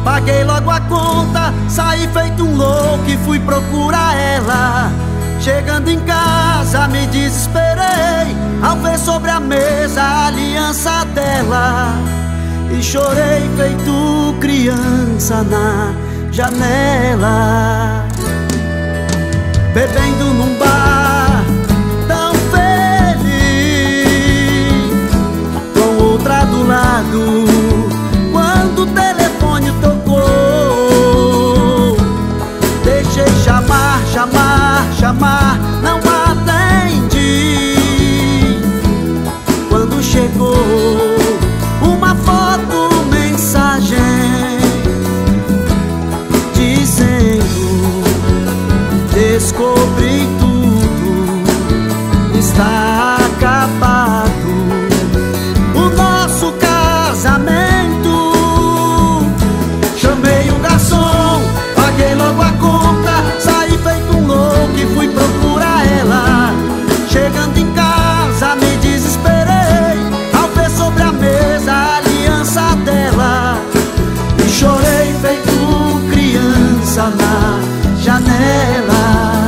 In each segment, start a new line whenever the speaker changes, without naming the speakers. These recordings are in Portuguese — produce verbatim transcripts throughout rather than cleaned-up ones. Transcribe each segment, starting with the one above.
paguei logo a conta, saí feito um louco e fui procurar ela. Chegando em casa me desesperei ao ver sobre a mesa a aliança dela. E chorei feito criança na janela. Bebendo num bar tão feliz, com outra do lado, quando o telefone tocou. Deixei chamar, chamar, chamar, não atendi. Quando chegou uma foto, mensagem dizendo: descobri tudo, está acabado o nosso casamento. Chamei o garçom, paguei logo a conta, saí feito um louco e fui procurar ela. Chegando em casa me desesperei ao ver sobre a mesa a aliança dela. E chorei feito criança na janela.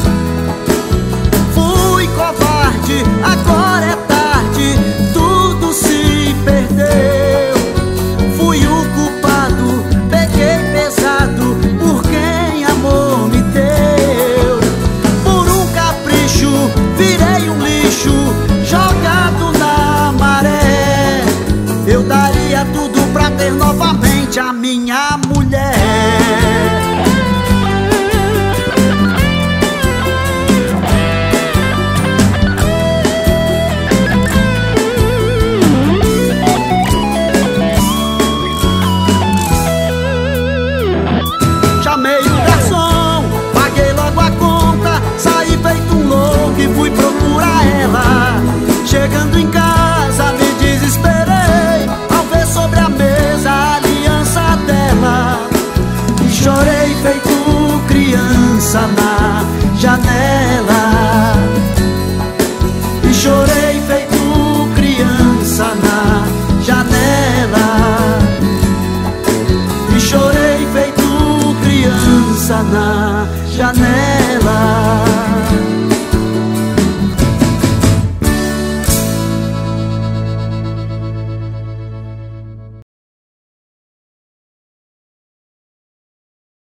Fui covarde, agora é tarde, tudo se perdeu. Fui o culpado, peguei pesado por quem amor me deu. Por um capricho, virei um lixo jogado na maré. Eu daria tudo pra ter novamente a minha mulher. Chamei o garçom, paguei logo a conta, saí feito um louco e fui procurar ela. Chegando em casa me desesperei ao ver sobre a mesa a aliança dela. E chorei feito criança na janela. E chorei feito criança na janela. E chorei feito criança na janela.